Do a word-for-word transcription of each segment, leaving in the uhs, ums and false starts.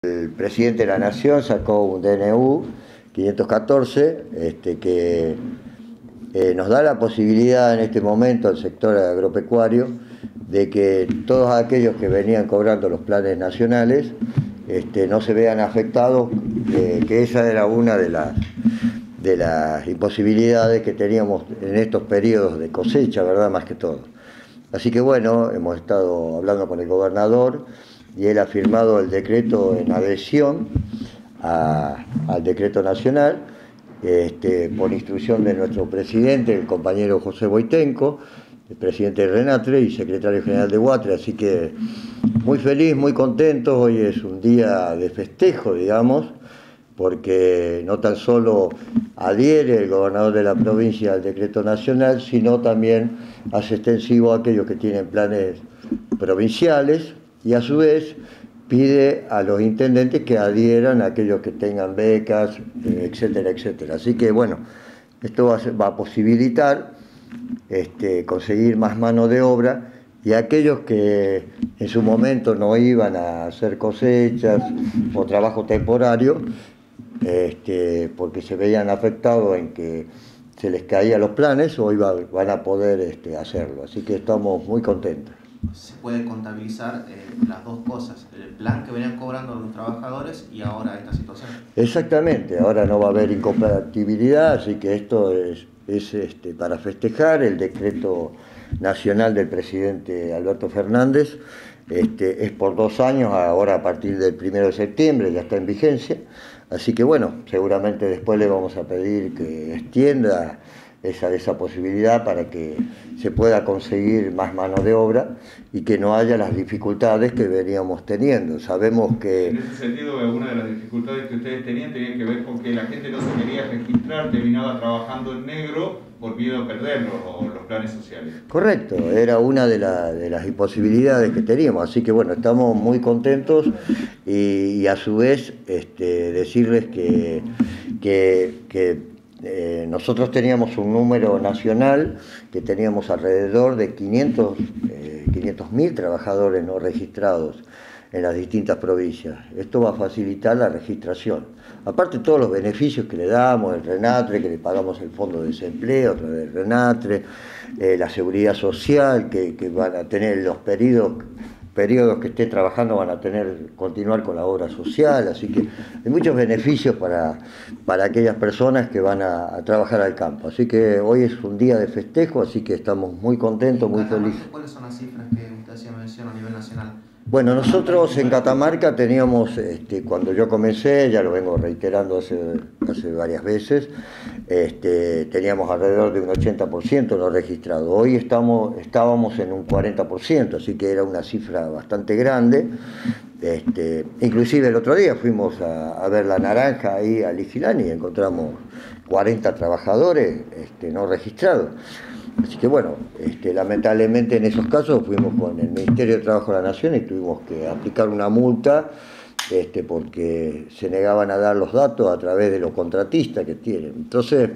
El presidente de la Nación sacó un D N U quinientos catorce este, que eh, nos da la posibilidad en este momento al sector agropecuario de que todos aquellos que venían cobrando los planes nacionales este, no se vean afectados, eh, que esa era una de las, de las imposibilidades que teníamos en estos periodos de cosecha, ¿verdad? Más que todo. Así que bueno, hemos estado hablando con el gobernador y él ha firmado el decreto en adhesión a, al decreto nacional, este, por instrucción de nuestro presidente, el compañero José Boitenco, el presidente de Renatre y secretario general de Huatre. Así que muy feliz, muy contento. Hoy es un día de festejo, digamos, porque no tan solo adhiere el gobernador de la provincia al decreto nacional, sino también hace extensivo a aquellos que tienen planes provinciales y a su vez pide a los intendentes que adhieran a aquellos que tengan becas, etcétera, etcétera. Así que bueno, esto va a, ser, va a posibilitar este, conseguir más mano de obra, y aquellos que en su momento no iban a hacer cosechas o trabajo temporario, este, porque se veían afectados en que se les caían los planes, hoy va, van a poder este, hacerlo. Así que estamos muy contentos. Se puede contabilizar eh, las dos cosas, el plan que venían cobrando los trabajadores y ahora esta situación. Exactamente, ahora no va a haber incompatibilidad, así que esto es, es este, para festejar el decreto nacional del presidente Alberto Fernández. Este, es por dos años, ahora a partir del primero de septiembre ya está en vigencia, así que bueno, seguramente después le vamos a pedir que extienda esa, esa posibilidad para que se pueda conseguir más mano de obra y que no haya las dificultades que veníamos teniendo. Sabemos que... En ese sentido, alguna de las dificultades que ustedes tenían tenían que ver con que la gente no se quería registrar, terminaba trabajando en negro por miedo a perder los, los planes sociales. Correcto, era una de, la, de las imposibilidades que teníamos, así que bueno, estamos muy contentos y, y a su vez este, decirles que, que, que eh, nosotros teníamos un número nacional, que teníamos alrededor de quinientos mil trabajadores no registrados en las distintas provincias. Esto va a facilitar la registración. Aparte todos los beneficios que le damos, el Renatre, que le pagamos el fondo de desempleo a través del Renatre, eh, la seguridad social, que, que van a tener los periodos, periodos que estén trabajando, van a tener, continuar con la obra social, así que hay muchos beneficios para, para aquellas personas que van a, a trabajar al campo. Así que hoy es un día de festejo, así que estamos muy contentos, muy felices. ¿Cuáles son las cifras que usted hacía mención a nivel nacional? Bueno, nosotros en Catamarca teníamos, este, cuando yo comencé, ya lo vengo reiterando hace, hace varias veces, este, teníamos alrededor de un ochenta por ciento no registrado. Hoy estamos, estábamos en un cuarenta por ciento, así que era una cifra bastante grande. Este, inclusive el otro día fuimos a, a ver la naranja ahí a Ligilani y encontramos cuarenta trabajadores este, no registrados. Así que bueno, este, lamentablemente en esos casos fuimos con el Ministerio de Trabajo de la Nación y tuvimos que aplicar una multa este, porque se negaban a dar los datos a través de los contratistas que tienen. Entonces,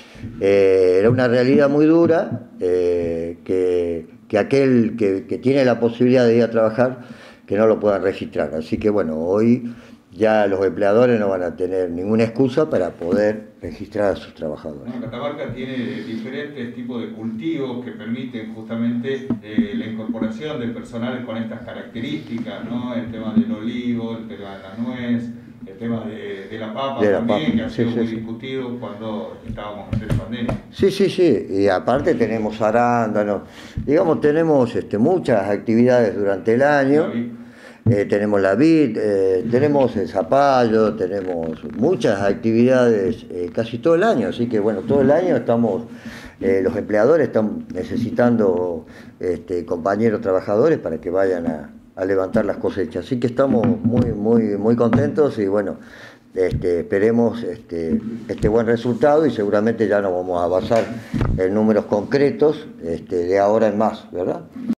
eh, era una realidad muy dura eh, que, que aquel que, que tiene la posibilidad de ir a trabajar, que no lo puedan registrar. Así que bueno, hoy ya los empleadores no van a tener ninguna excusa para poder registrar a sus trabajadores. No, Catamarca tiene diferentes tipos de cultivos que permiten justamente eh, la incorporación de personal con estas características, ¿no? El tema del olivo, el tema de la nuez, el tema de, de la papa de la también, papa. que ha sido sí, muy sí, discutido sí. cuando estábamos en pandemia. Sí, sí, sí, y aparte tenemos arándanos, digamos, tenemos este, muchas actividades durante el año. Eh, tenemos la vid, eh, tenemos el zapallo, tenemos muchas actividades eh, casi todo el año, así que bueno, todo el año estamos, eh, los empleadores están necesitando este, compañeros trabajadores para que vayan a, a levantar las cosechas, así que estamos muy, muy, muy contentos y bueno, este, esperemos este, este buen resultado y seguramente ya nos vamos a basar en números concretos este, de ahora en más, ¿verdad?